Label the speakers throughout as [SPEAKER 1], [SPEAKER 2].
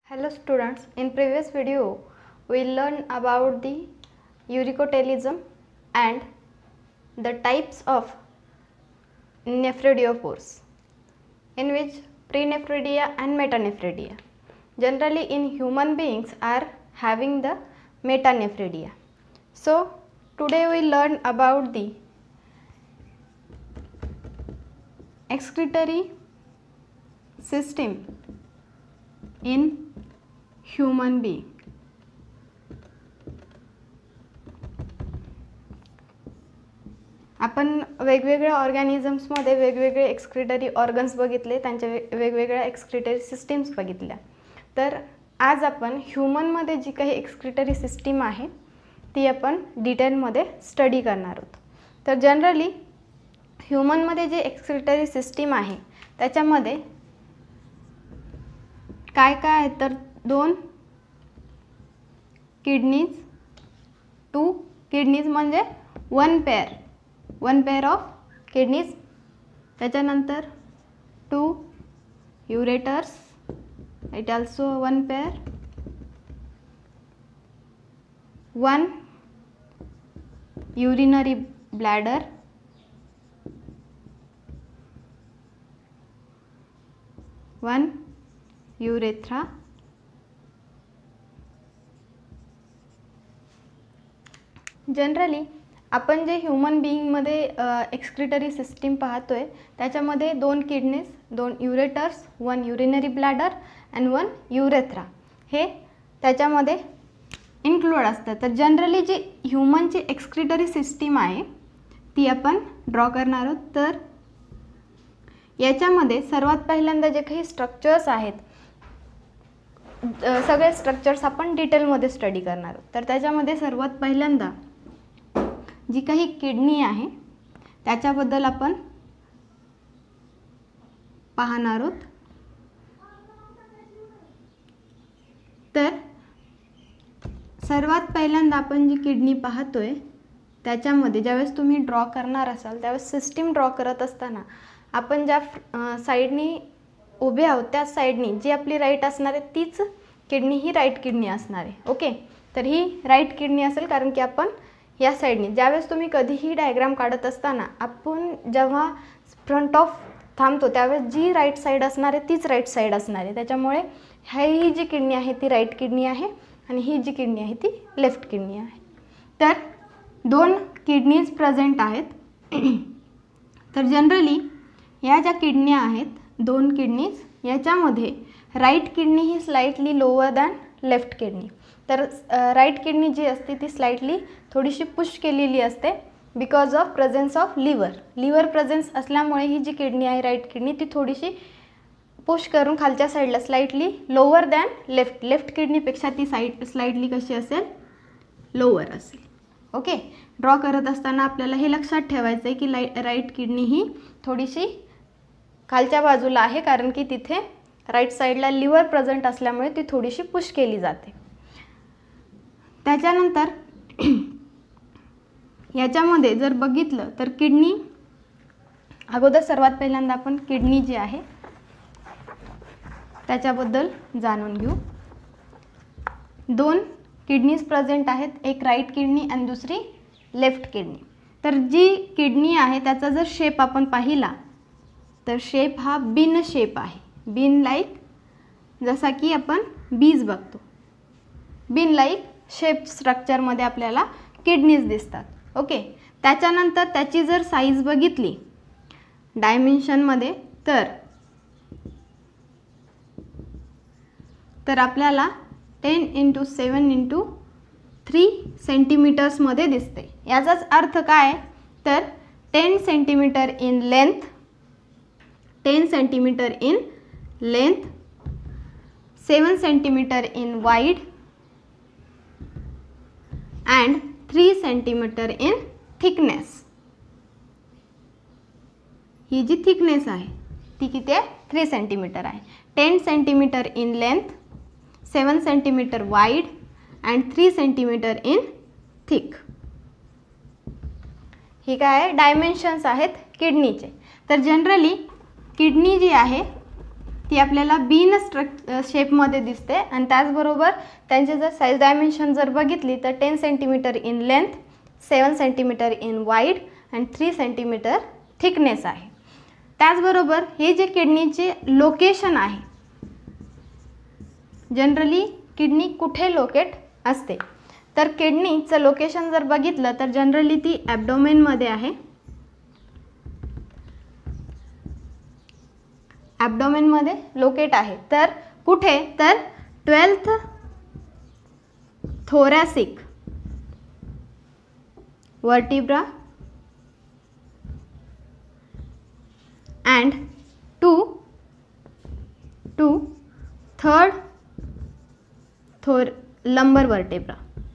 [SPEAKER 1] Hello students, in previous video we learned about the urecotelism and the types of nephridiophores, in which prenephridia and metanephridia. Generally in human beings are having the metanephridia. So today we learn about the excretory system in human being. आपण वेगवेगळ्या ऑर्गॅनिझम्समध्ये वेगवेगळे excretory organs बघितले, त्यांच्या वेगवेगळ्या excretory systems बघितल्या. तर आज आपण ह्यूमनमध्ये जी काही एक्सक्रिटरी सिस्टीम आहे ती आपण डिटेलमध्ये स्टडी करणार आहोत. तर जनरली ह्यूमनमध्ये जी एक्सक्रिटरी सिस्टीम आहे त्याच्यामध्ये काय काय आहे तर 2 किडनीज, 2 किडनीज म्हणजे वन पेअर ऑफ किडनीज. त्याच्यानंतर 2 ureters, it also one pair, 1 urinary bladder, 1 urethra, generally आपण जे ह्यूमन बीइंगमध्ये एक्सक्रिटरी सिस्टीम पाहतोय त्याच्यामध्ये 2 kidneys, 2 ureters, 1 urinary bladder and 1 urethra हे त्याच्यामध्ये इन्क्लूड असतात. तर जनरली जी ह्यूमनची एक्सक्रिटरी सिस्टीम आहे ती आपण ड्रॉ करणार आहोत. तर याच्यामध्ये सर्वात पहिल्यांदा जे काही स्ट्रक्चर्स आहेत सगळे स्ट्रक्चर्स आपण डिटेलमध्ये स्टडी करणार आहोत. तर त्याच्यामध्ये सर्वात पहिल्यांदा जी काही किडनी आहे त्याच्याबद्दल आपण पाहणार आहोत. तर सर्वात पहिल्यांदा आपण जी किडनी पाहतोय त्याच्यामध्ये ज्यावेळेस तुम्ही ड्रॉ करणार असाल त्यावेळेस सिस्टीम ड्रॉ करत असताना आपण ज्या साईडनी उभे आहोत त्या साईडनी जी आपली राईट असणार आहे तीच किडनी ही राईट किडनी असणार आहे. ओके, तर ही राईट किडनी असेल कारण की आपण या साईडनी ज्यावेळेस तुम्ही कधीही डायग्राम काढत असताना आपण जेव्हा फ्रंट ऑफ थांबतो त्यावेळेस जी राईट साईड असणार आहे तीच राईट साईड असणार आहे. त्याच्यामुळे ही जी किडनी आहे ती राईट किडनी आहे आणि ही जी किडनी आहे ती लेफ्ट किडनी आहे. तर 2 किडनीज प्रेझेंट आहेत. तर जनरली या ज्या किडन्या आहेत 2 किडनीज याच्यामध्ये राईट किडनी ही slightly lower than left kidney. तर राईट किडनी जी असते ती स्लाइटली थोडीशी पुश केलेली असते because of presence of liver presence असल्यामुळे ही जी किडनी आहे राईट किडनी ती थोडीशी पुश करून खालच्या साईडला स्लाइटली लोअर दॅन लेफ्ट किडनीपेक्षा ती स्लाइटली कशी असेल, लोअर असेल. ओके, ड्रॉ करत असताना आपल्याला हे लक्षात ठेवायचं आहे की राईट किडनी ही थोडीशी खालच्या बाजूला आहे कारण की तिथे राईट साईडला लिव्हर प्रेझेंट असल्यामुळे ती थोडीशी पुश केली जाते. त्याच्यानंतर याच्यामध्ये जर बघितलं तर किडनी अगोदर सर्वात पहिल्यांदा आपण किडनी जी आहे त्याच्याबद्दल जाणून घेऊ. 2 किडनीज प्रेझेंट आहेत, एक राईट किडनी आणि दुसरी लेफ्ट किडनी. तर जी किडनी आहे त्याचा जर शेप आपण पाहिला तर शेप हा बीन शेप आहे. बीन लाईक, जसा की आपण बीज बघतो, बीन लाईक शेप स्ट्रक्चरमध्ये आपल्याला किडनीज दिसतात. ओके, त्याच्यानंतर त्याची जर साईज बघितली डायमेन्शनमध्ये तर आपल्याला 10 × 7 × 3 सेंटीमीटर्समध्ये दिसते. याचाच अर्थ काय तर 10 centimetre in length, 10 centimetre in length, 7 centimetre in wide and 3 centimetre in thickness. ही जी थिकनेस आहे ती किती आहे, 3 सेंटीमीटर आहे. 10 centimetre in length, 7 centimetre wide and 3 centimetre in thick. ही काय आहे, डायमेन्शन्स आहेत किडनीचे. तर जनरली किडनी जी आहे ती आपल्याला बीन शेपमध्ये दिसते आणि त्याचबरोबर त्यांचे जर साईज डायमेन्शन जर बघितली तर 10 centimetre in length, 7 centimetre in wide and 3 centimetre thickness आहे. त्याचबरोबर हे जे किडनीचे लोकेशन आहे, जनरली किडनी कुठे लोकेट असते, तर किडनीचं लोकेशन जर बघितलं तर जनरली ती ॲब्डोमेनमध्ये आहे. ॲब्डोमेनमध्ये लोकेट आहे. तर कुठे, तर 12th thoracic vertebra and to third lumbar vertebra.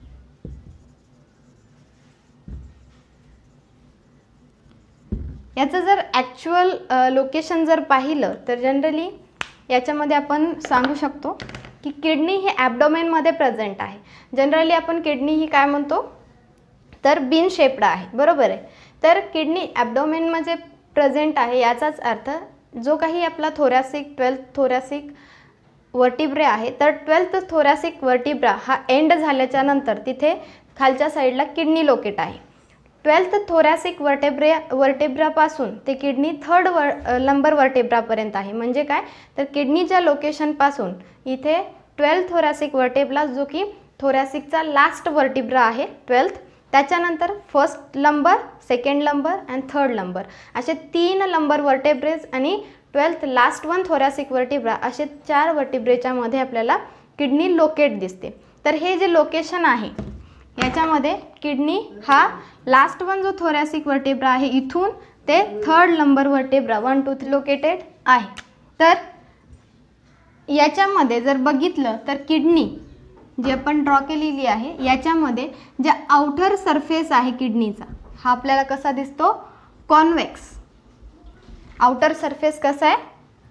[SPEAKER 1] याचं जर ॲक्च्युअल लोकेशन जर पाहिलं तर जनरली याच्यामध्ये आपण सांगू शकतो की किडनी ही ॲब्डोमेनमध्ये प्रेझेंट आहे. जनरली आपण किडनी ही काय म्हणतो, तर बीन शेप्ड आहे, बरोबर आहे. तर किडनी ॲब्डोमेनमध्ये प्रेझेंट आहे याचाच अर्थ जो काही आपला थोरॅसिक 12th thoracic वर्टिब्रे आहे, तर 12th thoracic वर्टिब्रा हा एंड झाल्याच्या नंतर तिथे खालच्या साईडला किडनी लोकेट आहे. 12th thoracic वर्टेब्रापासून ते किडनी 3rd lumbar वर्टेब्रापर्यंत आहे. म्हणजे काय, तर किडनीच्या लोकेशनपासून इथे 12th thoracic वर्टेब्रा जो की थोरॅसिकचा लास्ट वर्टिब्रा आहे 12th, त्याच्यानंतर 1st lumbar, 2nd lumbar and 3rd lumbar असे 3 lumbar वर्टेब्रेज आणि 12th last one thoracic vertebra असे 4 वर्टिब्रेच्या मध्ये आपल्याला किडनी लोकेट दिसते. तर हे जे लोकेशन आहे याच्यामध्ये किडनी हा लास्ट वन जो थोरॅसिक वर्टेब्रा आहे इथून ते 3rd lumbar वर्टेब्रा 1 2 3 लोकेटेड आहे. तर याच्यामध्ये जर बघितलं तर किडनी जी आपण ड्रॉ केलेली आहे याच्यामध्ये जे आउटर सरफेस आहे किडनीचा हा आपल्याला कसा दिसतो, कॉन्वेक्स. आउटर सरफेस कसा आहे,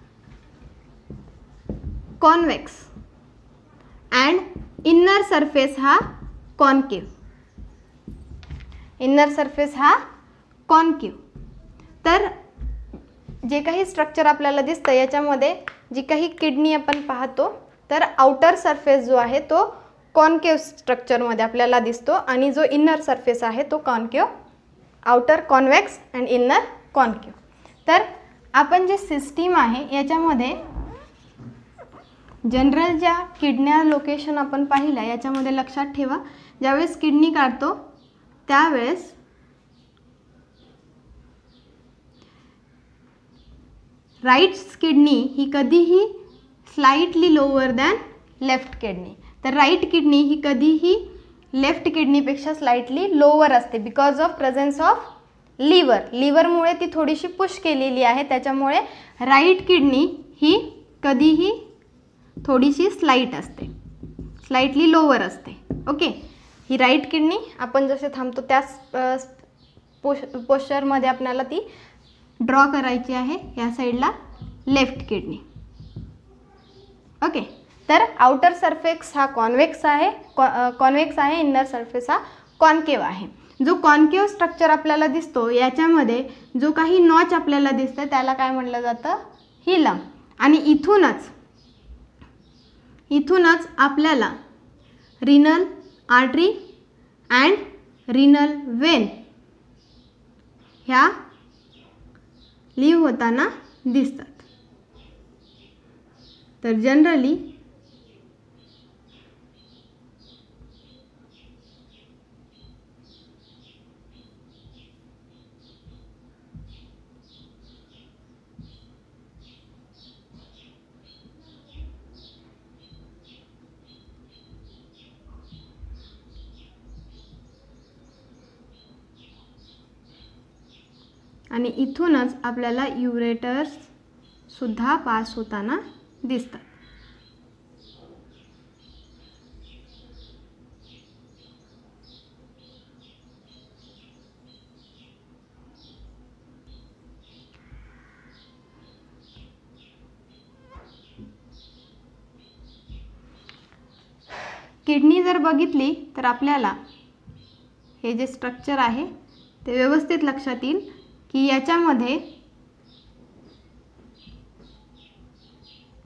[SPEAKER 1] कॉन्वेक्स अँड इनर सरफेस हा कॉन्केव्ह. इनर सरफेस हा कॉन्केव्ह. तर जे काही स्ट्रक्चर आपल्याला दिसतं याच्यामध्ये जी काही किडनी आपण पाहतो तर आउटर सरफेस जो आहे तो कॉन्केव्ह स्ट्रक्चरमध्ये आपल्याला दिसतो आणि जो इनर सरफेस आहे तो concave, outer convex and inner concave. तर आपण जे सिस्टीम आहे याच्यामध्ये जनरल ज्या किडन्या लोकेशन आपण पाहिल्या याच्यामध्ये लक्षात ठेवा, ज्यावेळेस किडनी काढतो त्यावेळेस राईट किडनी ही कधीही slightly lower than left kidney. तर राईट किडनी ही कधीही लेफ्ट किडनीपेक्षा स्लाइटली लोअर असते because of presence of liver. लिव्हरमुळे ती थोडीशी पुश केलेली आहे, त्याच्यामुळे राईट किडनी ही कधीही थोडीशी स्लाइट असते, स्लाइटली लोअर असते. ओके, ही राईट किडनी आपण जसे थांबतो त्याच पोश्चरमध्ये आपल्याला ती ड्रॉ करायची आहे. या साईडला लेफ्ट किडनी. ओके, तर आउटर सरफेस हा कॉन्वेक्स आहे, इनर सरफेस हा कॉन्केव्ह आहे. जो कॉन्केव्ह स्ट्रक्चर आपल्याला दिसतो याच्यामध्ये जो काही नॉच आपल्याला दिसतं त्याला काय म्हटलं जातं, हिलम. आणि इथूनच आपल्याला renal artery and renal vein ह्या लिव्ह होताना दिसतात. तर जनरली आणि इथूनच आपल्याला युरेटर्स सुद्धा पास होताना दिसतात. किडनी जर बघितली तर आपल्याला हे जे स्ट्रक्चर आहे ते व्यवस्थित लक्षात येईल की याच्यामध्ये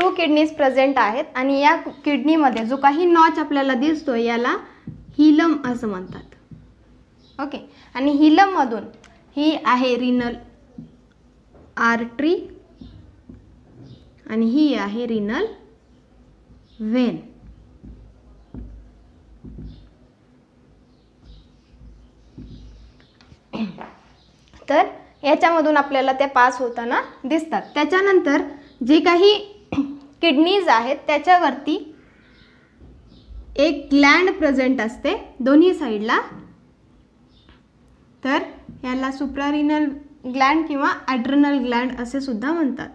[SPEAKER 1] 2 किडनीज प्रेझेंट आहेत आणि या किडनीमध्ये जो काही नॉच आपल्याला दिसतो याला हिलम असं म्हणतात. ओके, आणि हिलममधून ही आहे रिनल आर्टरी आणि ही आहे रिनल व्हेन. तर याच्यामधून आपल्याला त्या पास होताना दिसतात. त्याच्यानंतर जे काही किडनीज आहेत त्याच्यावरती एक ग्लँड प्रेझेंट असते दोन्ही साईडला. तर याला सुप्रारिनल ग्लँड किंवा ॲड्रेनल ग्लँड असे सुद्धा म्हणतात.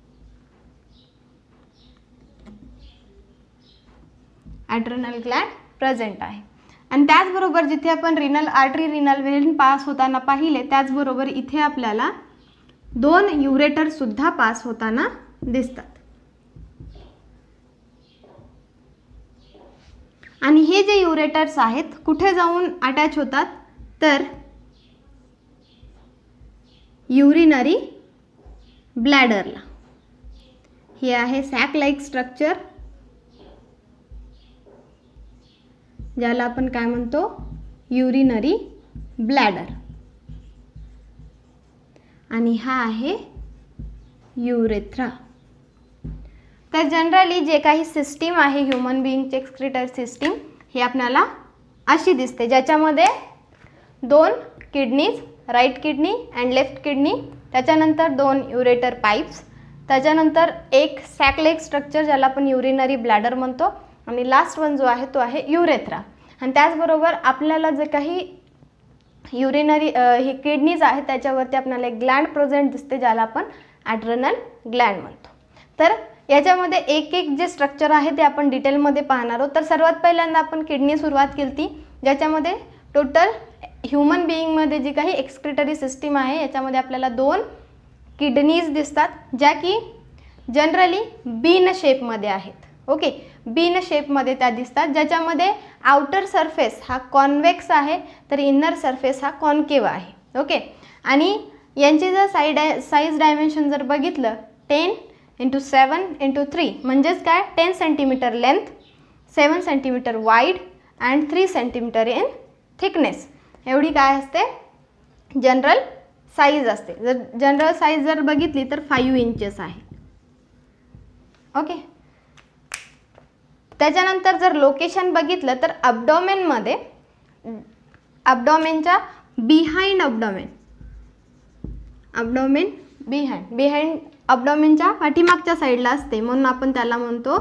[SPEAKER 1] ॲड्रेनल ग्लँड प्रेझेंट आहे. आणि त्याचबरोबर जिथे आपण renal artery renal vein pass होताना पाहिले त्याचबरोबर इथे आपल्याला 2 युरेटर सुद्धा पास होताना दिसतात. आणि हे जे युरेटर्स आहेत कुठे जाऊन अटॅच होतात तर युरिनरी ब्लॅडरला. हे आहे सॅक लाईक स्ट्रक्चर ज्याला आपण काय म्हणतो युरिनरी ब्लॅडर. आणि हा आहे युरेथ्रा. तर जनरली जे काही सिस्टीम आहे ह्युमन बिईंगची एक्सक्रीटरी सिस्टीम ही आपल्याला अशी दिसते ज्याच्यामध्ये 2 kidneys, right kidney and left kidney, त्याच्यानंतर 2 युरेटर पाईप्स, त्याच्यानंतर एक सॅक लाईक स्ट्रक्चर ज्याला आपण युरिनरी ब्लॅडर म्हणतो आणि लास्ट वन जो आहे तो आहे युरेथ्रा. आणि त्याचबरोबर आपल्याला जे काही युरिनरी हे किडनीज आहेत त्याच्यावरती आपल्याला एक ग्लँड प्रेझेंट दिसते ज्याला आपण ॲड्रेनल ग्लँड म्हणतो. तर याच्यामध्ये एक एक जे स्ट्रक्चर आहे ते आपण डिटेलमध्ये पाहणार आहोत. तर सर्वात पहिल्यांदा आपण किडनी सुरुवात केली ती ज्याच्यामध्ये टोटल ह्युमन बिईंगमध्ये जी काही एक्सक्रीटरी सिस्टीम आहे याच्यामध्ये आपल्याला 2 किडनीज दिसतात ज्या की जनरली बीन शेपमध्ये आहेत. ओके, बीन शेपमध्ये त्या दिसतात ज्याच्यामध्ये आउटर सरफेस हा कॉन्वेक्स आहे तर इनर सरफेस हा कॉन्केव्ह आहे. ओके, आणि यांची जर साईज डायमेन्शन जर बघितलं 10x7x3 म्हणजेच काय 10 centimetre length, 7 centimetre wide and 3 centimetre in thickness एवढी काय असते जनरल साईज असते. जर जनरल साईज जर बघितली तर 5 इंचेस आहे. ओके, त्याच्यानंतर जर लोकेशन बघितलं तर अब्डोमेनमध्ये अब्डोमेनच्या बिहाइंड अब्डोमेन बिहाइंड अब्डोमेनच्या पाठीमागच्या साईडला असते म्हणून आपण त्याला म्हणतो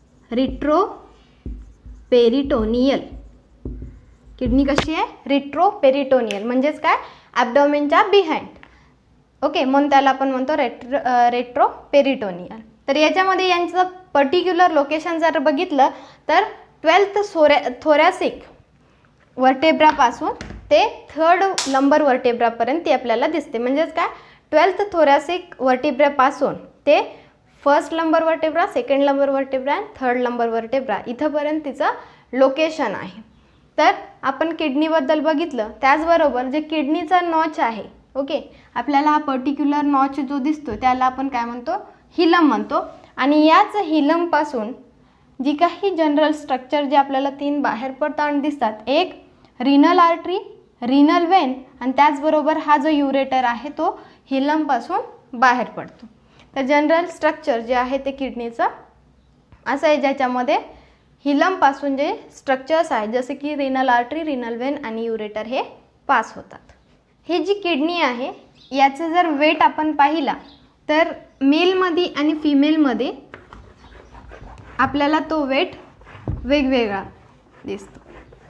[SPEAKER 1] रिट्रोपेरिटोनियल. किडनी कशी आहे रिट्रोपेरिटोनियल म्हणजेच काय ॲब्डोमेनच्या बिहाइंड. ओके, म्हणून त्याला आपण म्हणतो रेट्रोपेरिटोनियल. तर याच्यामध्ये यांचं पर्टिक्युलर लोकेशन जर बघितलं तर 12th थोरॅसिक वर्टेब्रापासून ते 3rd लंबर वर्टेब्रापर्यंत ती आपल्याला दिसते. म्हणजेच काय 12th थोरॅसिक वर्टेब्रापासून ते 1st लंबर वर्टेब्रा, 2nd लंबर वर्टेब्रा आणि 3rd लंबर वर्टेब्रा इथंपर्यंत तिचं लोकेशन आहे. तर आपण किडनीबद्दल बघितलं. त्याचबरोबर जे किडनीचा नॉच आहे ओके आपल्याला हा पर्टिक्युलर नॉच जो दिसतो त्याला आपण काय म्हणतो हिलम म्हणतो. आणि याच हिलमपासून जी काही जनरल स्ट्रक्चर जे आपल्याला 3 बाहेर पडताना दिसतात, एक रिनल आर्टरी, रिनल वेन आणि त्याचबरोबर हा जो युरेटर आहे तो हिलमपासून बाहेर पडतो. तर जनरल स्ट्रक्चर जे आहे ते किडनीचं असं आहे ज्याच्यामध्ये हिलमपासून जे स्ट्रक्चर्स आहेत जसे की रिनल आर्टरी, रिनल वेन आणि युरेटर हे पास होतात. ही जी किडनी आहे याचे जर वेट आपण पाहिला तर मेलमध्ये आणि फिमेलमध्ये आपल्याला तो वेट वेगवेगळा दिसतो.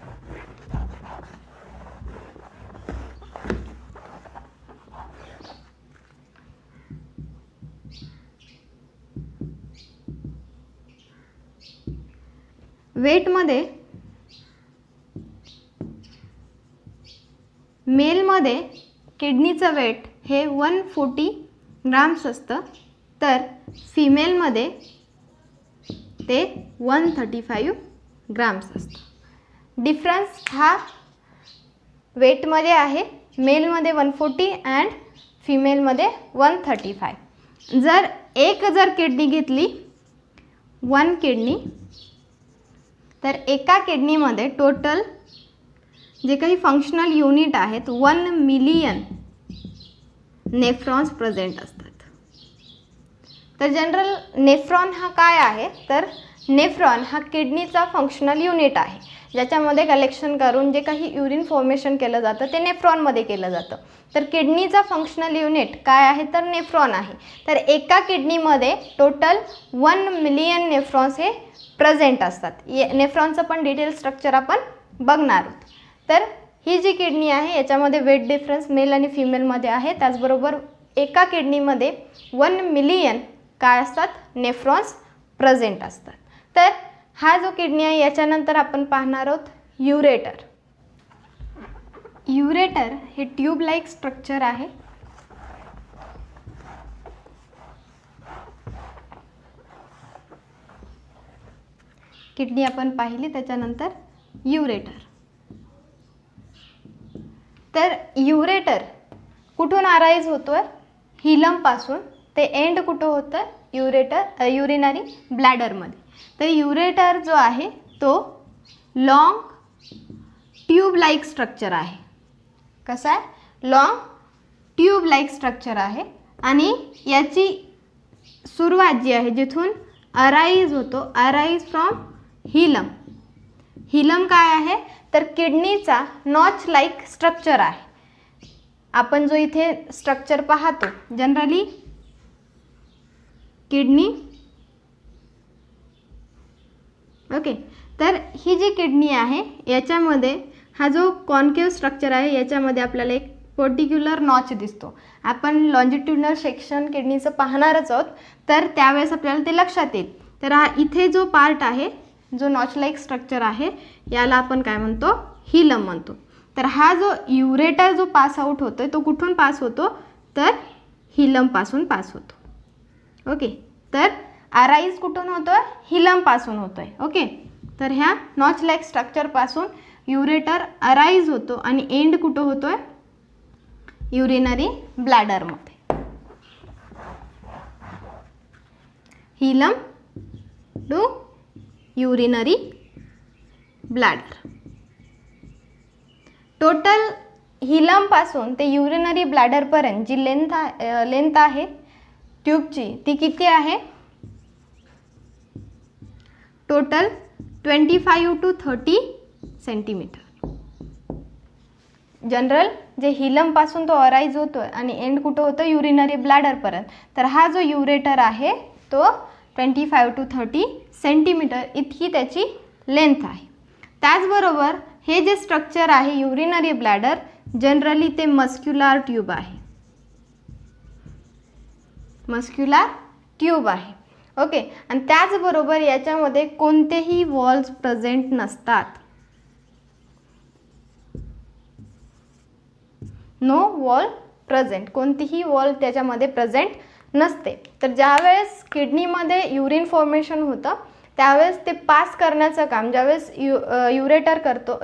[SPEAKER 1] वेटमध्ये मेलमध्ये किडनीचं वेट हे 140 ग्राम्स असतं तर फिमेलमध्ये ते 135 ग्राम्स असतं. डिफरन्स हा वेटमध्ये आहे. मेलमध्ये 140 अँड फिमेलमध्ये 135. जर किडनी घेतली 1 किडनी, तर एका किडनीमध्ये टोटल जे काही फंक्शनल युनिट आहेत 1 मिलियन नेफ्रॉन्स प्रेझेंट असतात. तर जनरल नेफ्रॉन हा काय आहे, तर नेफ्रॉन हा किडनीचा फंक्शनल युनिट आहे, ज्याच्यामध्ये कलेक्शन करून जे काही युरिन फॉर्मेशन केलं जातं ते नेफ्रॉनमध्ये केलं जातं. तर किडनीचा फंक्शनल युनिट काय आहे, तर नेफ्रॉन आहे. तर एका किडनीमध्ये टोटल 1 मिलियन नेफ्रॉन्स हे प्रेझेंट असतात. नेफ्रॉनचं पण डिटेल स्ट्रक्चर आपण बघणार आहोत. तर ही जी किडनी आहे याच्यामध्ये वेट डिफरन्स मेल आणि फिमेलमध्ये आहे. त्याचबरोबर एका किडनीमध्ये 1 मिलियन काय असतात, नेफ्रॉन्स प्रेझेंट असतात. तर हा जो किडनी आहे याच्यानंतर आपण पाहणार आहोत युरेटर. युरेटर हे ट्यूब लाईक स्ट्रक्चर आहे. किडनी आपण पाहिली, त्याच्यानंतर युरेटर. तर युरेटर कुठून अराईज होतोय, हिलमपासून. ते एंड कुठं होतं, युरिनरी ब्लॅडरमध्ये. तर युरेटर जो आहे तो लॉंग ट्यूब लाईक स्ट्रक्चर आहे. कसं आहे, लॉंग ट्यूब लाईक स्ट्रक्चर आहे. आणि याची सुरुवात जी आहे जिथून अराईज होतो, अराईज फ्रॉम हिलम. हिलम काय आहे, तर किडनीचा नॉच लाईक स्ट्रक्चर आहे. आपण जो इथे स्ट्रक्चर पाहतो जनरली किडनी, ओके. तर ही जी किडनी आहे याच्यामध्ये हा जो कॉन्केव्ह स्ट्रक्चर आहे याच्यामध्ये आपल्याला एक पर्टिक्युलर नॉच दिसतो. आपण लॉन्जिट्युडनल सेक्शन किडनीचं पाहणारच आहोत, तर त्यावेळेस आपल्याला ते लक्षात येईल. तर हा इथे जो पार्ट आहे, जो नॉच लाईक स्ट्रक्चर आहे, याला आपण काय म्हणतो, हिलम म्हणतो. तर हा जो युरेटर जो पास आउट होतोय तो कुठून पास होतो, तर हिलमपासून पास होतो. ओके. तर अराईज कुठून होतोय, हिलमपासून होतोय. ओके. तर ह्या नॉच लाईक स्ट्रक्चरपासून युरेटर अराईज होतो आणि एंड कुठं होतोय, युरिनरी ब्लॅडरमध्ये. Hilum to urinary bladder. Total हिलमपासून ते युरिनरी ब्लॅडरपर्यंत जी लेंथ आहे ट्यूबची ती किती आहे, टोटल 25 to 30 सेंटीमीटर. जनरल जे हिलमपासून तो अराईज होतोय आणि एंड कुठं होतं, युरिनरी ब्लॅडरपर्यंत. तर हा जो युरेटर आहे तो 25 to 30 सेंटीमीटर इतकी त्याची लेंथ आहे. त्याचबरोबर हे जे स्ट्रक्चर आहे युरिनरी ब्लॅडर, जनरली ते मस्क्युलर ट्यूब आहे. मस्क्युलर ट्यूब आहे. ओके. आणि त्याचबरोबर याच्यामध्ये कोणतेही वॉल्स प्रेझेंट नसतात. नो वॉल प्रेझेंट, कोणतीही वॉल त्याच्यामध्ये प्रेझेंट नसते. तर ज्यावेळेस किडनीमध्ये युरिन फॉर्मेशन होतं त्यावेळेस ते पास करण्याचं काम ज्यावेळेस युरेटर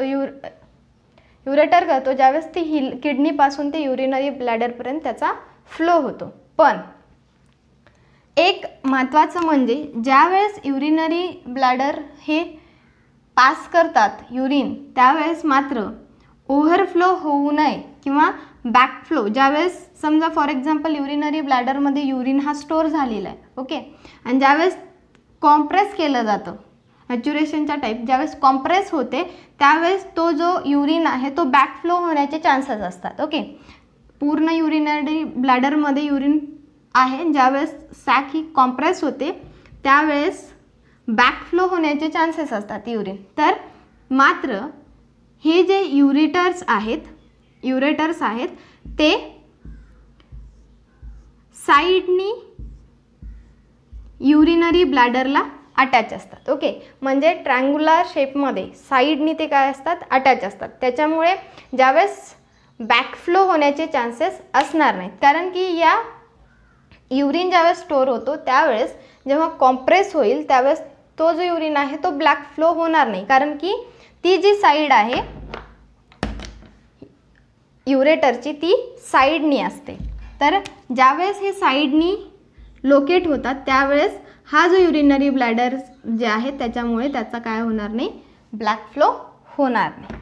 [SPEAKER 1] करतो ज्यावेळेस ती किडनीपासून ते युरिनरी ब्लॅडरपर्यंत त्याचा फ्लो होतो. पण एक महत्त्वाचं म्हणजे ज्यावेळेस युरिनरी ब्लॅडर हे पास करतात युरिन, त्यावेळेस मात्र ओव्हरफ्लो होऊ नये किंवा बॅकफ्लो. ज्यावेळेस समजा फॉर एक्झाम्पल युरिनरी ब्लॅडरमध्ये युरिन हा स्टोअर झालेला आहे, ओके, आणि ज्यावेळेस कॉम्प्रेस केलं जातं मॅच्युरेशनच्या टाईप, ज्यावेळेस कॉम्प्रेस होते त्यावेळेस तो जो युरिन आहे तो बॅकफ्लो होण्याचे चान्सेस असतात. ओके. पूर्ण युरिनरी ब्लॅडरमध्ये युरिन आहे, ज्यावेळेस सॅक ही कॉम्प्रेस होते त्यावेळेस बॅकफ्लो होण्याचे चान्सेस असतात युरिन. तर मात्र हे जे युरेटर्स आहेत ते साईडनी युरिनरी ब्लॅडरला अटॅच असतात. ओके. म्हणजे ट्रायंग्युलर शेपमध्ये साईडनी ते काय असतात, अटॅच असतात. त्याच्यामुळे ज्यावेळेस बॅकफ्लो होण्याचे चान्सेस असणार नाहीत, कारण की या युरिन ज्यावेळेस स्टोअर होतो त्यावेळेस जेव्हा कॉम्प्रेस होईल त्यावेळेस तो जो युरिन आहे तो ब्लॅक फ्लो होणार नाही, कारण की ती जी साईड आहे युरेटरची ती साईडनी असते. तर ज्यावेळेस हे साईडनी लोकेट होतात त्यावेळेस हा जो युरिनरी ब्लॅडर जे आहे त्याच्यामुळे त्याचा काय होणार नाही, ब्लॅक फ्लो होणार नाही.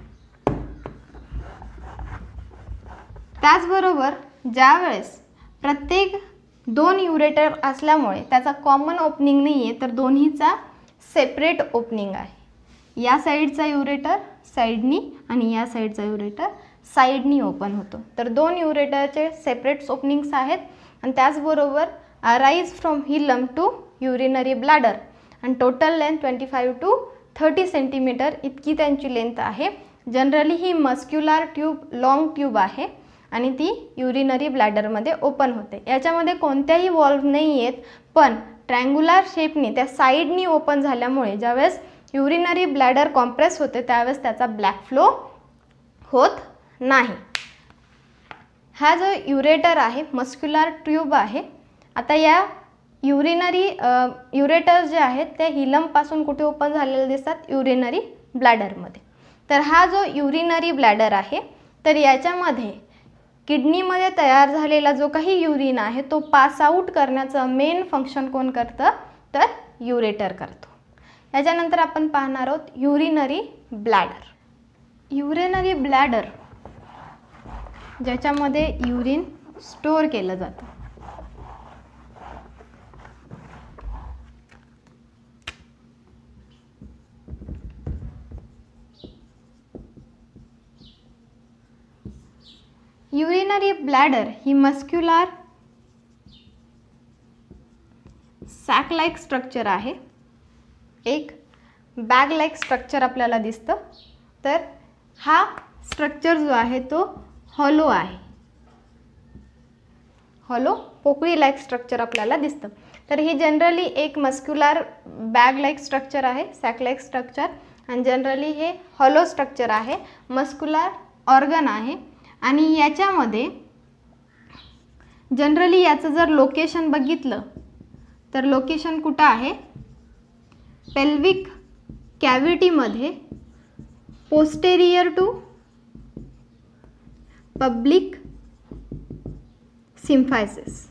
[SPEAKER 1] त्याचबरोबर ज्यावेळेस प्रत्येक 2 युरेटर असल्यामुळे त्याचा कॉमन ओपनिंग नाही आहे, तर दोन्हीचा सेपरेट ओपनिंग आहे. या साईडचा युरेटर साईडनी आणि या साईडचा युरेटर साईडनी ओपन होतो. तर 2 युरेटरचे सेपरेट ओपनिंग्स आहेत. आणि त्याचबरोबर arise from hilum to urinary bladder आणि टोटल लेंथ 25 to 30 सेंटीमीटर इतकी त्यांची लेंथ आहे. जनरली ही मस्क्युलर ट्यूब, लॉंग ट्यूब आहे आणि ती युरिनरी ब्लॅडरमध्ये ओपन होते. याच्यामध्ये कोणत्याही वॉल्व नाही आहेत, पण ट्रँग्युलर शेपनी त्या साईडनी ओपन झाल्यामुळे ज्यावेळेस युरिनरी ब्लॅडर कॉम्प्रेस होते त्यावेळेस त्याचा ब्लॅक फ्लो होत नाही. हा जो युरेटर आहे मस्क्युलर ट्यूब आहे. आता या युरेटर जे आहेत ते हिलमपासून कुठे ओपन झालेले दिसतात, युरिनरी ब्लॅडरमध्ये. तर हा जो युरिनरी ब्लॅडर आहे तर याच्यामध्ये किडनीमध्ये तयार झालेला जो काही युरिन आहे तो पास आउट करण्याचं मेन फंक्शन कोण करतं, तर युरेटर करतो. याच्यानंतर आपण पाहणार आहोत युरिनरी ब्लॅडर. युरिनरी ब्लॅडर ज्याच्यामध्ये युरिन स्टोअर केलं जातं. युरिनरी ब्लॅडर ही मस्क्युलर सॅक लाईक स्ट्रक्चर आहे. एक बॅग लाईक स्ट्रक्चर आपल्याला दिसतं. तर हा स्ट्रक्चर जो आहे तो हॉलो आहे. हॉलो पोकळी लाईक स्ट्रक्चर आपल्याला दिसतं. तर ही जनरली एक मस्क्युलर बॅग लाईक स्ट्रक्चर आहे, सॅक लाईक स्ट्रक्चर. आणि जनरली हे हॉलो स्ट्रक्चर आहे, मस्क्युलर ऑर्गन आहे. आणि याच्यामध्ये जनरली याचं जर लोकेशन बघितलं तर लोकेशन कुठं आहे, पेल्विक कॅव्हिटीमध्ये पोस्टेरियर टू पब्लिक सिम्फायसिस.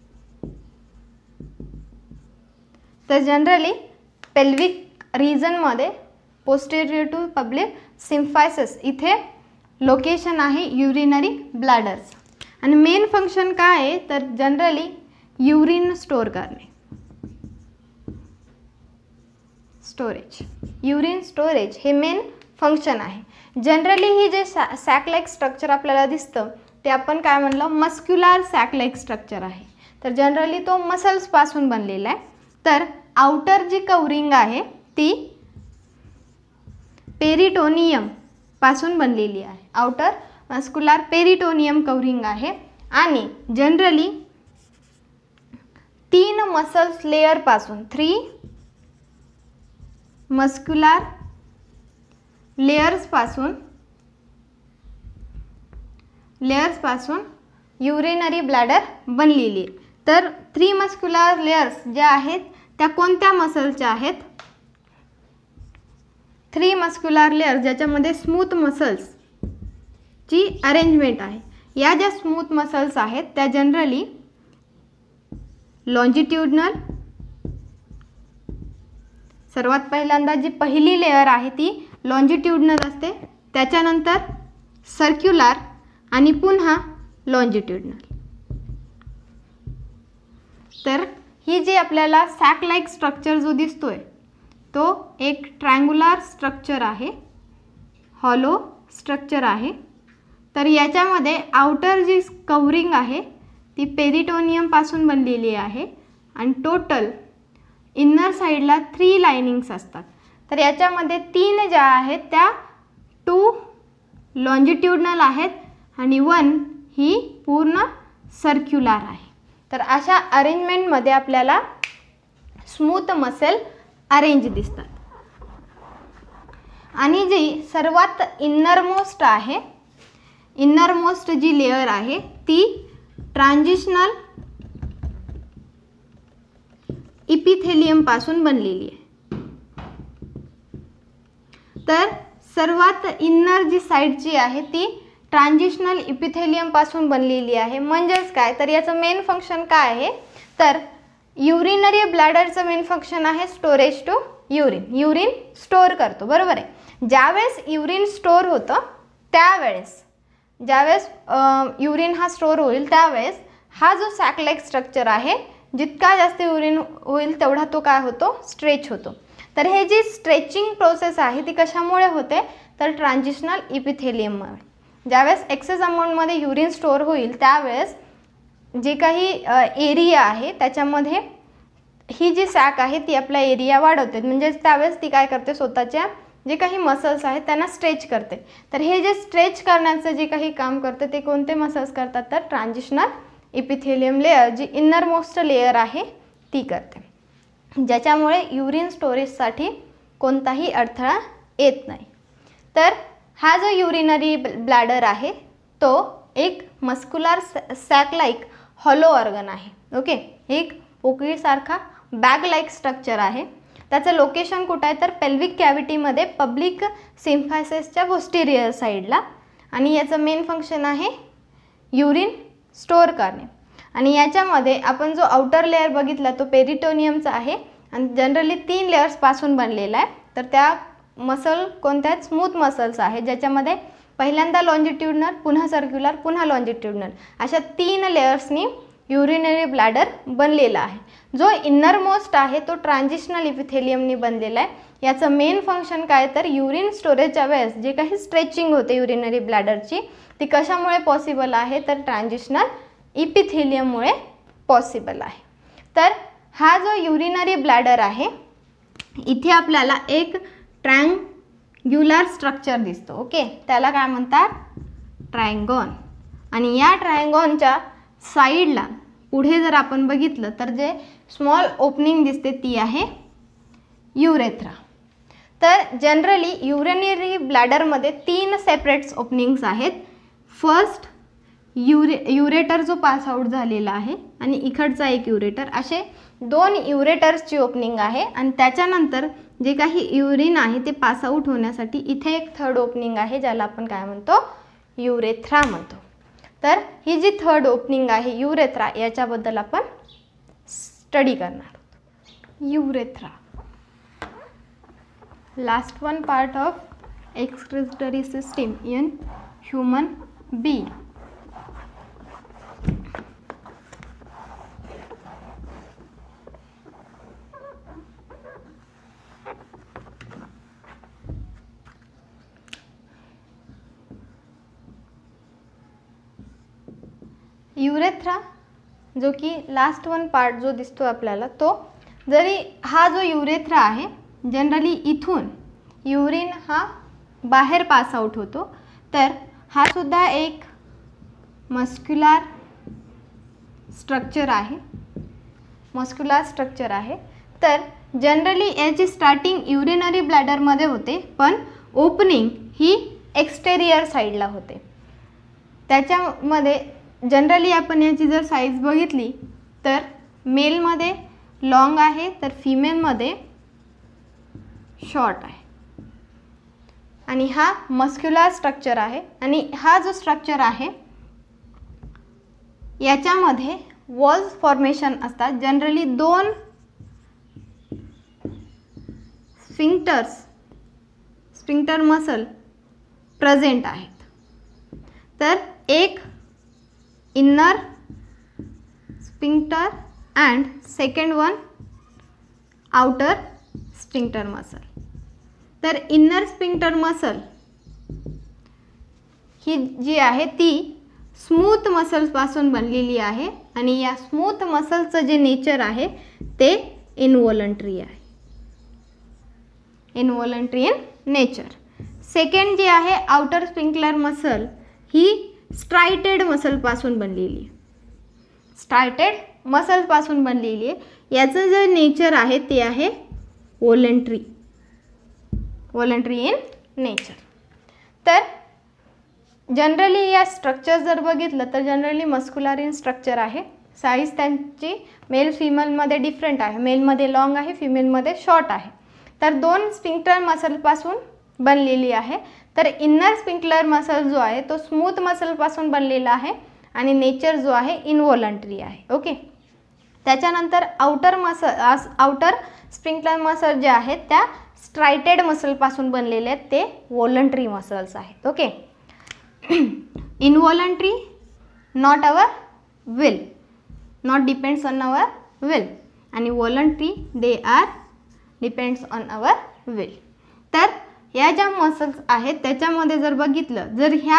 [SPEAKER 1] तर जनरली पेल्विक रिजनमध्ये पोस्टेरियर टू पब्लिक सिम्फायसिस इथे लोकेशन आहे युरिनरी ब्लॅडरचं. आणि मेन फंक्शन काय आहे तर जनरली युरिन स्टोअर करणे, स्टोरेज. युरिन स्टोरेज हे मेन फंक्शन आहे. जनरली ही जे सॅक लाईक स्ट्रक्चर आपल्याला दिसतं ते आपण काय म्हणलं, मस्क्युलर सॅक लाईक स्ट्रक्चर आहे. तर जनरली तो मसल्सपासून बनलेला आहे. तर आउटर जी कवरिंग आहे ती पेरिटोनियम पासून बनलेली आहे. आउटर मस्क्युलर पेरिटोनियम कवरिंग आहे. आणि जनरली 3 मसल्स लेयर पासून 3 मस्क्युलर लेयर्स पासून युरिनरी ब्लॅडर बनलेली आहे. तर 3 मस्क्युलर लेयर्स ज्या आहेत त्या कोणत्या मसलच्या आहेत, 3 मस्क्युलर लेयर ज्याच्यामध्ये स्मूथ मसल्सची अरेंजमेंट आहे. या ज्या स्मूथ मसल्स आहेत त्या जनरली लॉन्जिट्यूडनल, सर्वात पहिल्यांदा जी पहिली लेयर आहे ती लॉन्जिट्यूडनल असते, त्याच्यानंतर सर्क्युलर आणि पुन्हा लॉन्जिट्यूडनल. तर ही जी आपल्याला सॅक लाईक स्ट्रक्चर जो दिसतोय तो एक ट्रँग्युलर स्ट्रक्चर आहे, हॉलो स्ट्रक्चर आहे. तर याच्यामध्ये आउटर जी कवरिंग आहे ती पेरिटोनियमपासून बनलेली आहे आणि टोटल इनर साईडला 3 लाइनिंग्स असतात. तर याच्यामध्ये 3 ज्या आहेत त्या 2 लॉन्जिट्यूडनल आहेत आणि 1 ही पूर्ण सर्क्युलर आहे. तर अशा अरेंजमेंटमध्ये आपल्याला स्मूथ मसल अरेंज दिसतात. आणि जी सर्वात इनरमोस्ट आहे, इनरमोस्ट जी लेयर आहे ती ट्रान्झिशनल इपिथेलियम पासून बनलेली आहे. तर सर्वात इनर जी साईडची आहे ती ट्रान्झिशनल इपिथेलियम पासून बनलेली आहे. म्हणजेच काय तर याचं मेन फंक्शन काय आहे तर युरिनरी ब्लॅडरचं मेन फंक्शन आहे storage to urine. Urine store करतो, बरोबर आहे. ज्यावेळेस युरिन स्टोअर होतं त्यावेळेस, ज्यावेळेस युरिन हा स्टोअर होईल त्यावेळेस हा जो सॅक लाईक स्ट्रक्चर आहे, जितका जास्त युरिन होईल तेवढा तो काय होतो, स्ट्रेच होतो. तर हे जी स्ट्रेचिंग प्रोसेस आहे ती कशामुळे होते, तर ट्रान्झिशनल इपिथेलियममुळे. ज्यावेळेस एक्सेस अमाऊंटमध्ये युरिन स्टोअर होईल त्यावेळेस जे काही एरिया आहे त्याच्यामध्ये ही जी सॅक आहे ती आपला एरिया वाढवते, म्हणजे त्यावेळेस ती काय करते, स्वतःच्या जे काही मसल्स आहेत त्यांना स्ट्रेच करते. तर हे जे स्ट्रेच करण्याचं जे काही काम करते ते कोणते मसल्स करतात, तर ट्रान्झिशनल इपिथेलियम लेअर जी इनर मोस्ट लेअर आहे ती करते, ज्याच्यामुळे युरिन स्टोरेजसाठी कोणताही अडथळा येत नाही. तर हा जो युरिनरी ब्लॅडर आहे तो एक muscular sac like hollow organ आहे. ओके, एक पोकळीसारखा बॅग लाईक स्ट्रक्चर आहे. त्याचं लोकेशन कुठं आहे, तर पेल्विक कॅव्हिटीमध्ये पब्लिक सिम्फायसिसच्या पोस्टिरियर साईडला. आणि याचं मेन फंक्शन आहे युरिन स्टोअर करणे. आणि याच्यामध्ये आपण जो आउटर लेअर बघितला तो पेरिटोनियमचा आहे आणि जनरली 3 लेयर्सपासून बनलेला आहे. तर त्या मसल कोणत्या, स्मूथ मसल्स आहे, ज्याच्यामध्ये पहिल्यांदा लॉन्जिट्युडनल, पुन्हा सर्क्युलर, पुन्हा लॉन्जिट्युडनल अशा 3 लेयर्सनी युरिनरी ब्लॅडर बनलेला आहे. जो इनर मोस्ट आहे तो ट्रान्झिशनल इपिथेलियमनी बनलेला आहे. याचं मेन फंक्शन काय, तर युरिन स्टोरेजच्या वेळेस जे काही स्ट्रेचिंग होते युरिनरी ब्लॅडरची ती कशामुळे पॉसिबल आहे, तर ट्रान्झिशनल इपिथेलियममुळे पॉसिबल आहे. तर हा जो युरिनरी ब्लॅडर आहे इथे आपल्याला एक ट्रायंग्युलर स्ट्रक्चर दिसतो. ओके, त्याला काय म्हणतात, ट्रायंगॉन. आणि या ट्रायंगॉनच्या साईडला पुढे जर आपण बघितलं तर जे स्मॉल ओपनिंग दिसते ती आहे युरेथ्रा. तर जनरली युरिनरी ब्लॅडरमध्ये 3 सेपरेट ओपनिंग्स आहेत. फर्स्ट युरेटर जो पास आउट झालेला आहे आणि इकडचा एक युरेटर, असे 2 युरेटर्सची ओपनिंग आहे. आणि त्याच्यानंतर जे काही युरिन आहे ते पास आउट होण्यासाठी इथे एक थर्ड ओपनिंग आहे ज्याला आपण काय म्हणतो, युरेथ्रा म्हणतो. तर ही जी थर्ड ओपनिंग आहे युरेथ्रा याच्याबद्दल आपण स्टडी करणार आहोत. Urethra, last one part of excretory system in human being. Urethra जो की लास्ट वन पार्ट जो दिसतो आपल्याला, तो जरी हा जो युरेथ्रा आहे जनरली इथून युरिन हा बाहेर पास आउट होतो, तर हा सुद्धा एक मस्क्युलर स्ट्रक्चर आहे, मस्क्युलर स्ट्रक्चर आहे. तर जनरली याची स्टार्टिंग युरिनरी ब्लॅडरमध्ये होते, पण ओपनिंग ही एक्सटेरियर साईडला होते. त्याच्यामध्ये जनरली आपण याची जर साईज बघितली तर मेलमध्ये लॉंग आहे तर फिमेलमध्ये शॉर्ट आहे. आणि हा मस्क्युलर स्ट्रक्चर आहे. आणि हा जो स्ट्रक्चर आहे याच्यामध्ये वॉल्स फॉर्मेशन असतात. जनरली 2 स्फिंक्टर मसल प्रेझेंट आहेत. तर एक inner sphincter and second one outer sphincter muscle. तर इनर स्फिंक्टर मसल ही जी आहे ती स्मूथ मसल्सपासून बनलेली आहे आणि या स्मूथ मसलचं जे नेचर आहे ते इनव्हॉलंटरी आहे, इनव्हॉलंटरी इन नेचर. सेकंड जी आहे आउटर स्फिंक्टर मसल ही स्ट्रायटेड मसलपासून बनलेली आहे, स्ट्रायटेड मसलपासून बनलेली आहे. याचं जे नेचर आहे ते आहे व्हॉलंटरी, व्हॉलंटरी इन नेचर. तर जनरली या स्ट्रक्चर जर बघितलं तर जनरली मस्क्युलर इन स्ट्रक्चर आहे. साईज त्यांची मेल फिमेलमध्ये डिफरंट आहे, मेलमध्ये लॉंग आहे, फिमेलमध्ये शॉर्ट आहे. तर 2 स्फिंक्टर मसलपासून बनलेली आहे. तर इनर स्फिंक्टर मसल जो आहे तो स्मूथ मसलपासून बनलेला आहे आणि नेचर जो आहे इनव्हॉलंटरी आहे. ओके, त्याच्यानंतर आउटर स्फिंक्टर मसल जे आहेत त्या स्ट्रायटेड मसलपासून बनलेले आहेत, ते व्हॉलंटरी मसल्स आहेत. Okay. Involuntary, not our will, not depends on our will, आणि voluntary they are depends on our will. तर या ज्या मसल्स आहेत त्याच्यामध्ये जर बघितलं, जर ह्या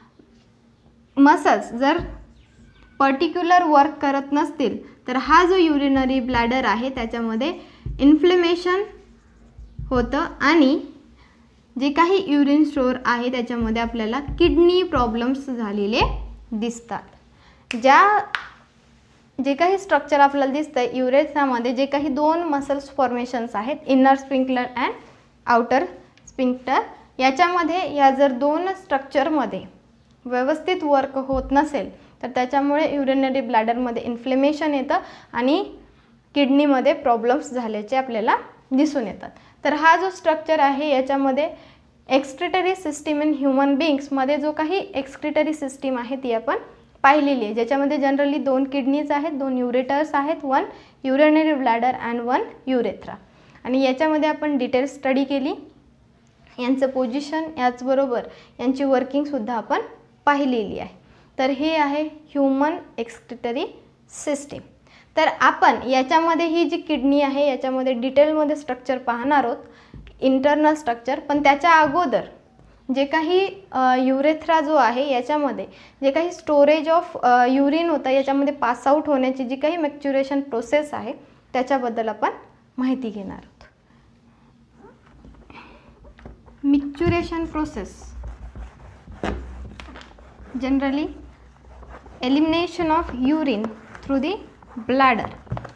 [SPEAKER 1] मसल्स जर पर्टिक्युलर वर्क करत नसतील तर हा जो युरिनरी ब्लॅडर आहे त्याच्यामध्ये इन्फ्लेमेशन होतं आणि जे काही युरिन स्टोअर आहे त्याच्यामध्ये आपल्याला किडनी प्रॉब्लेम्स झालेले दिसतात. जे काही स्ट्रक्चर आपल्याला दिसतं युरेथ्रामध्ये, जे काही दोन मसल्स फॉर्मेशन्स आहेत, inner sphincter and outer sphincter, याच्यामध्ये या जर दोन स्ट्रक्चरमध्ये व्यवस्थित वर्क होत नसेल तर त्याच्यामुळे युरिनरी ब्लॅडरमध्ये इन्फ्लेमेशन येतं आणि किडनीमध्ये प्रॉब्लेम्स झाल्याचे आपल्याला दिसून येतात. तर हा जो स्ट्रक्चर आहे याच्यामध्ये एक्सक्रिटरी सिस्टीम इन ह्युमन बीइंग्समध्ये जो काही एक्सक्रिटरी सिस्टीम आहे ती आपण पाहिलेली आहे, ज्याच्यामध्ये जनरली 2 किडनीज आहेत, 2 युरेटर्स आहेत, 1 युरिनरी ब्लॅडर अँड 1 युरेथ्रा. आणि याच्यामध्ये आपण डिटेल स्टडी केली, यांचं पोझिशन याचबरोबर यांची वर्किंगसुद्धा आपण पाहिलेली आहे. तर हे आहे ह्युमन एक्सक्रिटरी सिस्टीम. तर आपण याच्यामध्ये ही जी किडनी आहे याच्यामध्ये डिटेलमध्ये स्ट्रक्चर पाहणार आहोत, इंटरनल स्ट्रक्चर. पण त्याच्या अगोदर जे काही युरेथ्रा जो आहे याच्यामध्ये जे काही स्टोरेज ऑफ युरिन होतं, याच्यामध्ये पास आउट होण्याची जी काही मॅच्युरेशन प्रोसेस आहे त्याच्याबद्दल आपण माहिती घेणार आहोत. Maturation process generally elimination of urine through the bladder.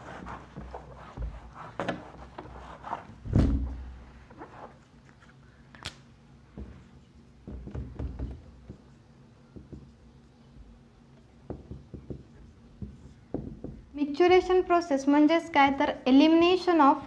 [SPEAKER 1] Maturation process म्हणजेच काय तर elimination of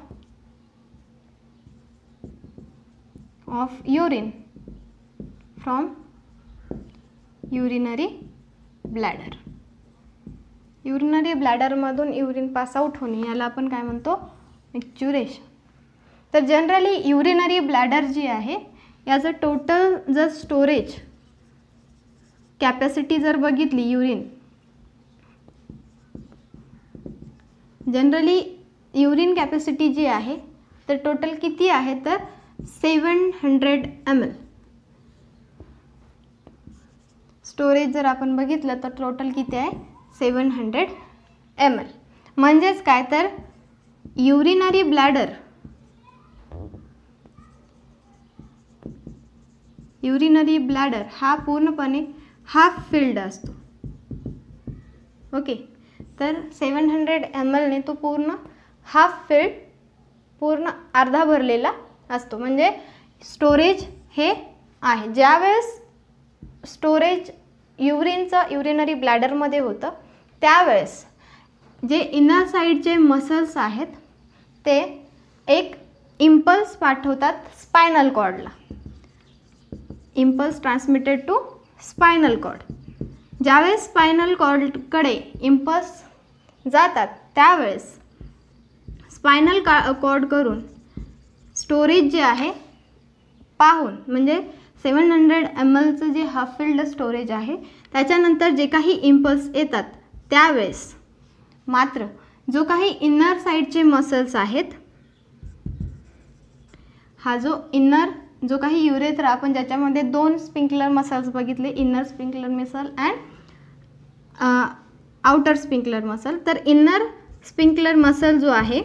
[SPEAKER 1] urine from urinary bladder. Urinary ब्लॅडरमधून युरिन पास आउट होणे याला आपण काय म्हणतो, मॅच्युरेशन. तर जनरली युरिनरी ब्लॅडर जी आहे याचं टोटल जर स्टोरेज कॅपॅसिटी जर बघितली, जनरली युरिन कॅपॅसिटी जी आहे तर टोटल किती आहे तर 700 ml. स्टोरेज जर आपण बघितलं तर टोटल किती आहे 700 ml. म्हणजेच काय तर युरिनरी ब्लॅडर हा पूर्णपणे हाफ फिल्ड असतो. ओके. तर 700 ml ने तो पूर्ण हाफ फिल्ड, पूर्ण अर्धा भरलेला असतो. म्हणजे स्टोरेज हे आहे. ज्यावेळेस स्टोरेज युरिनचं युरिनरी ब्लॅडरमध्ये होतं त्यावेळेस जे इनर साईडचे मसल्स आहेत ते एक इम्पल्स पाठवतात स्पायनल कॉर्डला. Impulse transmitted to spinal cord. ज्यावेळेस स्पायनल कॉर्डकडे इम्पल्स जातात त्यावेळेस स्पायनल कॉर्ड करून स्टोरेज जे आहे पाहून, म्हणजे 700 mlचं जे हाफ फिल्ड स्टोरेज आहे त्याच्यानंतर जे काही इम्पल्स येतात त्यावेळेस मात्र जो काही इनर साईडचे मसल्स आहेत, हा जो काही युरेथ्रा आपण ज्याच्यामध्ये 2 स्फिंक्टर मसल्स बघितले, inner sphincter muscle and outer sphincter muscle. तर इनर स्फिंक्टर मसल जो आहे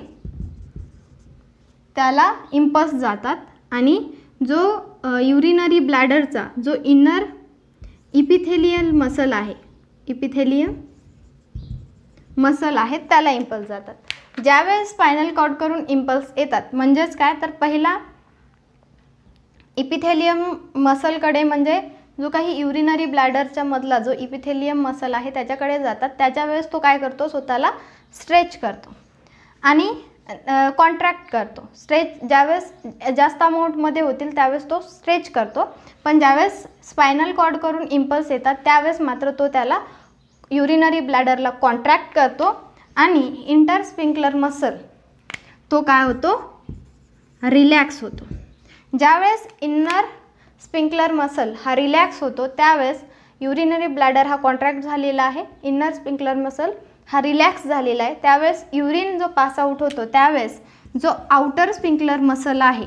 [SPEAKER 1] त्याला इम्पल्स जातात आणि जो युरिनरी ब्लॅडरचा जो इनर इपिथेलियल मसल आहे, इपिथेलियम मसल आहेत त्याला इम्पल्स जातात. ज्यावेळेस स्पायनल कॉर्ड करून इम्पल्स येतात म्हणजेच काय तर पहिला इपिथेलियम मसलकडे, म्हणजे जो काही युरिनरी ब्लॅडरच्या मधला जो इपिथेलियम मसल आहे त्याच्याकडे जातात. त्याच्या वेळेस तो काय करतो, स्वतःला स्ट्रेच करतो आणि कॉन्ट्रॅक्ट करतो. स्ट्रेच ज्यावेळेस जास्त अमाऊंटमध्ये होतील त्यावेळेस तो स्ट्रेच करतो, पण ज्यावेळेस स्पायनल कॉर्ड करून इम्पल्स येतात त्यावेळेस मात्र तो त्याला युरिनरी ब्लॅडरला कॉन्ट्रॅक्ट करतो आणि इंटर स्प्रिंकलर मसल तो काय होतो, रिलॅक्स होतो. ज्यावेळेस इनर स्प्रिंकलर मसल हा रिलॅक्स होतो त्यावेळेस युरिनरी ब्लॅडर हा कॉन्ट्रॅक्ट झालेला आहे, इनर स्प्रिंकलर मसल हा रिलॅक्स झालेला आहे. त्यावेळेस युरिन जो पास आउट होतो त्यावेळेस जो आउटर स्प्रिंकलर मसल आहे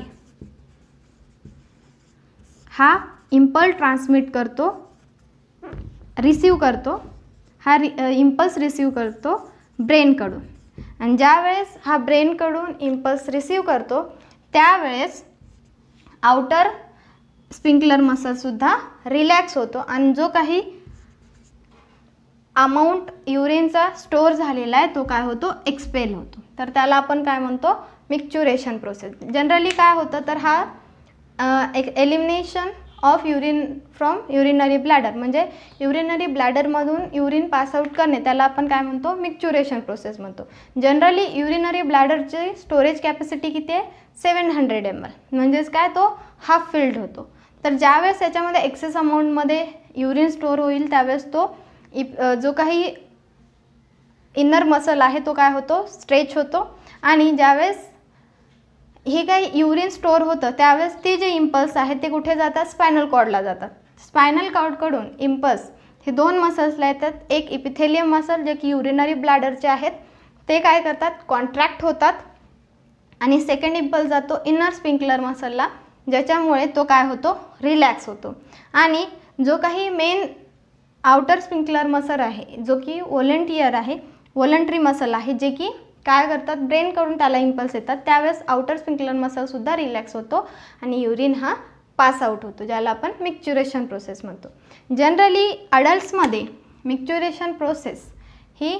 [SPEAKER 1] हा इम्पल्स ट्रान्समिट करतो, रिसीव करतो, हा इम्पल्स रिसीव करतो ब्रेनकडून. आणि ज्यावेळेस हा ब्रेनकडून इम्पल्स रिसीव करतो त्यावेळेस आउटर स्प्रिंकलर मसलसुद्धा रिलॅक्स होतो आणि जो काही अमाऊंट युरिनचा स्टोअर झालेला आहे तो काय होतो, एक्सपेल होतो. तर त्याला आपण काय म्हणतो, मिक्च्युरेशन प्रोसेस. जनरली काय होतं तर हा elimination of urine from urinary bladder, म्हणजे युरिनरी ब्लॅडरमधून युरिन पास आउट करणे त्याला आपण काय म्हणतो, मिक्च्युरेशन प्रोसेस म्हणतो. जनरली युरिनरी ब्लॅडरची स्टोरेज कॅपॅसिटी किती आहे, 700 ml, म्हणजेच काय तो हाफ फिल्ड होतो. तर ज्यावेळेस याच्यामध्ये एक्सेस अमाऊंटमध्ये युरिन स्टोअर होईल त्यावेळेस तो जो काही इनर मसल आहे तो काय होतो, स्ट्रेच होतो. आणि ज्यावेळेस हे काही युरिन स्टोअर होतं त्यावेळेस ते जे इम्पल्स आहेत ते कुठे जातात, स्पायनल कॉर्डला जातात. स्पायनल कॉर्डकडून इम्पल्स हे दोन मसल्सला येतात. एक इपिथेलियम मसल जे की युरिनरी ब्लॅडरचे आहेत ते काय करतात, कॉन्ट्रॅक्ट होतात. आणि सेकंड इम्पल्स जातो इनर स्प्रिंकलर मसलला, ज्याच्यामुळे तो काय होतो, रिलॅक्स होतो. आणि जो काही मेन आउटर स्प्रिंकलर मसल आहे जो की व्हॉलंटरी मसल आहे, जे की काय करतात, ब्रेनकडून त्याला इम्पल्स येतात त्यावेळेस आउटर स्प्रिंकलर मसलसुद्धा रिलॅक्स होतो आणि युरिन हा पास आउट होतो, ज्याला आपण मिक्च्युरेशन प्रोसेस म्हणतो. जनरली अडल्ट्समध्ये मिक्च्युरेशन प्रोसेस ही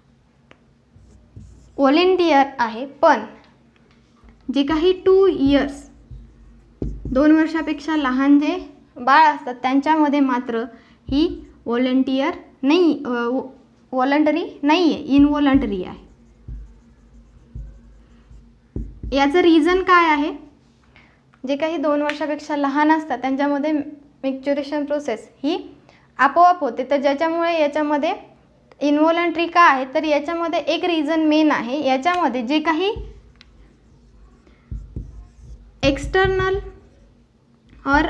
[SPEAKER 1] व्हॉलंटियर आहे, पण जे काही 2 years 2 वर्षापेक्षा लहान जे बाळ असतात त्यांच्यामध्ये मात्र ही व्हॉलंटियर नाही, व्हॉलंटरी नाही आहे, इनव्हॉलंटरी आहे. याचं रिझन काय आहे, जे काही 2 वर्षापेक्षा लहान असतात त्यांच्यामध्ये मिक्च्युरेशन प्रोसेस ही आपोआप होते. तर ज्याच्यामुळे याच्यामध्ये इनव्हॉलंटरी का आहे, तर याच्यामध्ये एक रिझन मेन आहे. याच्यामध्ये जे काही एक्सटर्नल और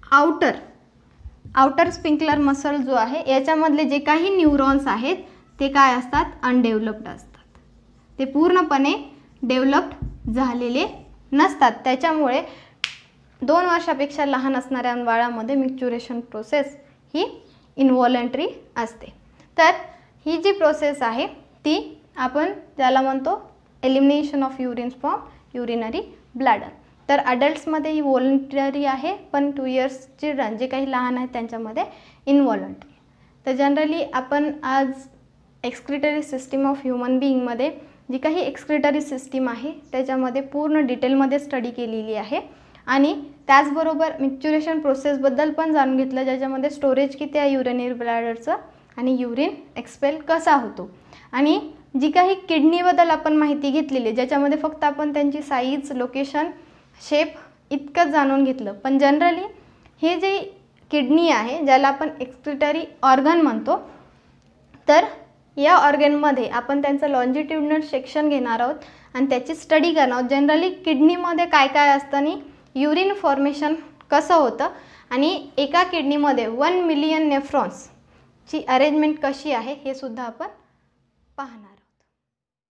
[SPEAKER 1] आउटर स्प्रिंकलर मसल जो आहे याच्यामधले जे काही न्यूरॉन्स आहेत ते काय असतात, अनडेव्हलप्ड असतात, ते पूर्णपणे डेव्हलप्ड झालेले नसतात. त्याच्यामुळे 2 वर्षापेक्षा लहान असणाऱ्या बाळामध्ये मिक्च्युरेशन प्रोसेस ही इनव्हॉलंटरी असते. तर ही जी प्रोसेस आहे ती आपण त्याला म्हणतो elimination of urine from urinary bladder. तर अडल्ट्समध्ये ही व्हॉलंटरी आहे, पण 2 years चिल्ड्रन जे काही लहान आहेत त्यांच्यामध्ये इनव्हॉलंटरी. तर जनरली आपण आज एक्सक्रिटरी सिस्टीम ऑफ ह्युमन बिईंगमध्ये जी काही एक्सक्रिटरी सिस्टीम आहे त्याच्यामध्ये पूर्ण डिटेलमध्ये स्टडी केलेली आहे. आणि त्याचबरोबर मिक्च्युरेशन प्रोसेसबद्दल पण जाणून घेतलं, ज्याच्यामध्ये स्टोरेज किती आहे युरिनरी ब्लॅडरचं आणि युरिन एक्सपेल कसा होतो. आणि जी काही किडनीबद्दल आपण माहिती घेतलेली ज्याच्यामध्ये फक्त आपण त्यांची साईज, लोकेशन, शेप इतकंच जाणून घेतलं. पण जनरली हे जे किडनी आहे ज्याला आपण एक्सक्रिटरी ऑर्गन म्हणतो, तर या ऑर्गनमध्ये आपण त्यांचं लॉन्जिट्युडिनल सेक्शन घेणार आहोत आणि त्याची स्टडी करणार आहोत. जनरली किडनीमध्ये काय काय असतं आणि युरिन फॉर्मेशन कसं होतं आणि एका किडनीमध्ये 1 million नेफ्रॉन्सची अरेंजमेंट कशी आहे हे सुद्धा आपण पाहणार.